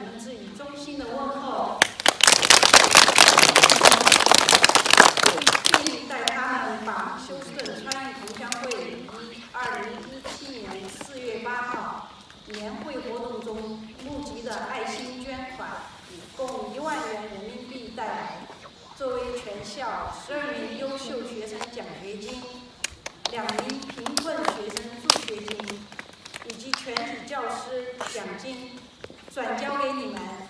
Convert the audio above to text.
们致以衷心的问候，并带他们把休斯顿川艺同乡会于2017年4月8号年会活动中募集的爱心捐款，共1万元人民币带来，作为全校12名优秀学生奖学金、2名贫困学生助学金以及全体教师奖金，转交给你们。